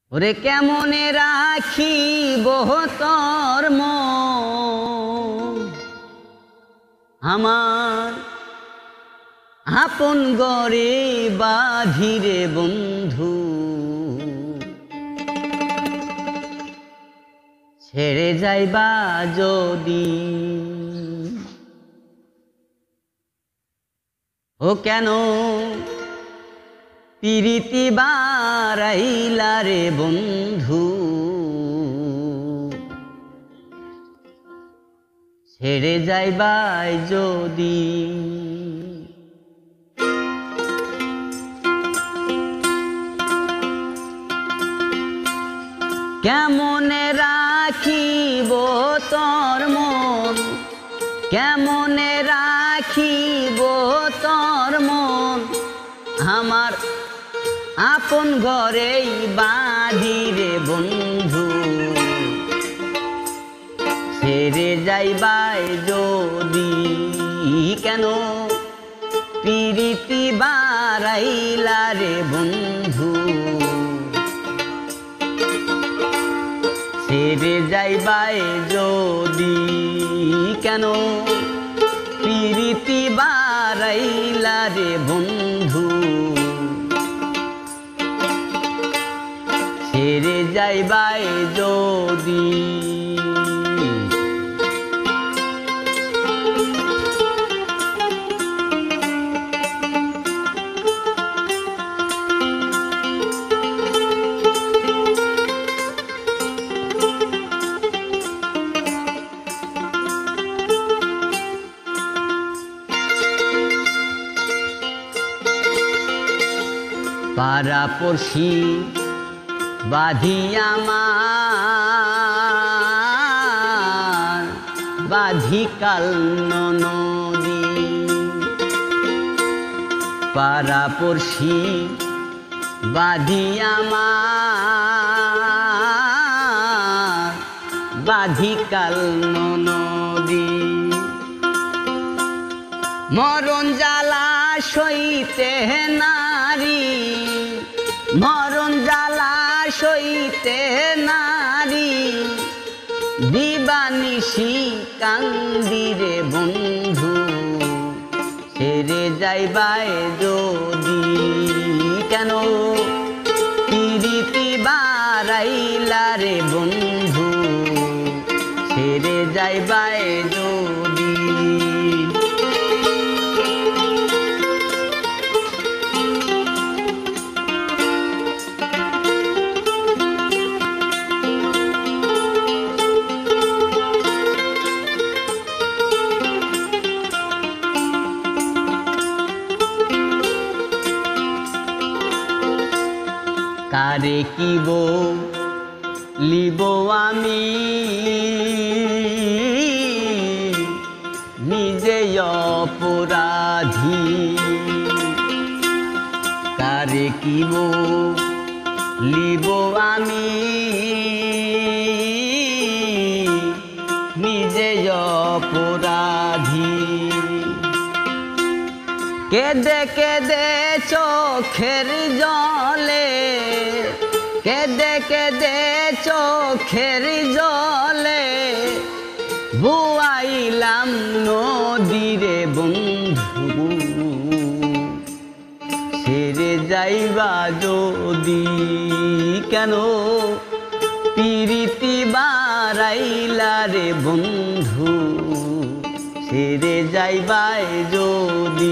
ওরে কেমনে রাখিব তোর মন আমার আপন গরে বাঁধিরে বন্ধু ছেড়ে যাইবা যদি ও কেন পিরিতি বারাইলা রে বন্ধু ছেড়ে যাইবা যদি কেমনে রাখিব তোর মন কেমনে রাখিব তোর মন আমার আপন ঘরেই বাঁধিরে বন্ধু ছেড়ে যাইবাই যদি কেন পিরিতি বারাইলা রে বন্ধু ছেড়ে যাইবাই যদি কেন পিরিতি বারাইলা রে বন্ধু ছেড়ে যাইবাই যদি পাড়া পড়শি বাঁধি আমার বাঁধি কাল নদী পাড়া পড়শি বাঁধি আমার বাঁধি কাল নদী মরণ জ্বালা সইতে নারী মরণ জ্বালা সইতে নারী দিবানিশি কান্দিরে বন্ধু ছেড়ে যাইবাই যদি কেন পিরিতি বারাইলা রে বন্ধু ছেড়ে যাইবাই যদি কারে কিব লিব আমি নিজে অপরাধী কারে কিব লিব আমি নিজে অপরাধী কেদে কেদে চোখের জলে কেদে কেদে চোখের জলে বুয়াইলাম নদীরে বন্ধু ছেড়ে যাইবা যদি কেন পিরিতি বারাইলা রে বন্ধু ছেড়ে যাইবাই যদি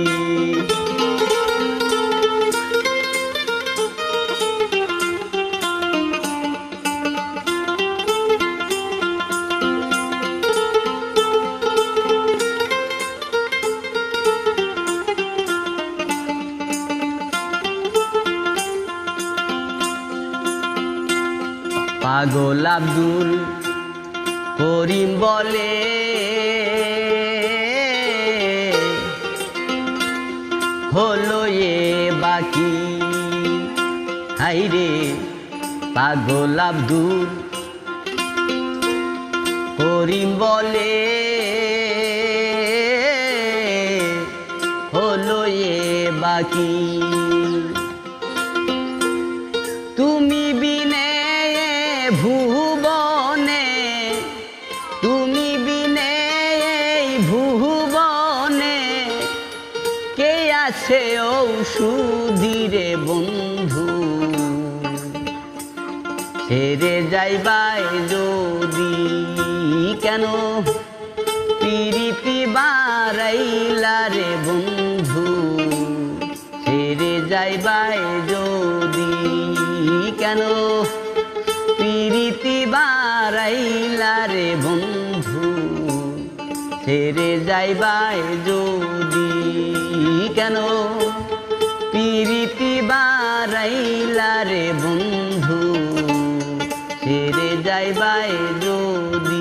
পাগল আব্দুল করিম বলে হলো এ বাকি হাইরে পাগল আব্দুল করিম বলে হলো এ বাকি তুমি বিন ভুবনে তুমি বিনে এই ভুবনে কে আছে ঔষধি রে বন্ধু ছেড়ে যাইবাই যদি কেন প্রীতি বারাইলা রে বন্ধু ছেড়ে যাইবাই যদি কেন প্রীতি বারাইলা রে বন্ধু ছেড়ে যাইবাই যদি কেন প্রীতি বারাইলা রে বন্ধু ছেড়ে যাইবাই যদি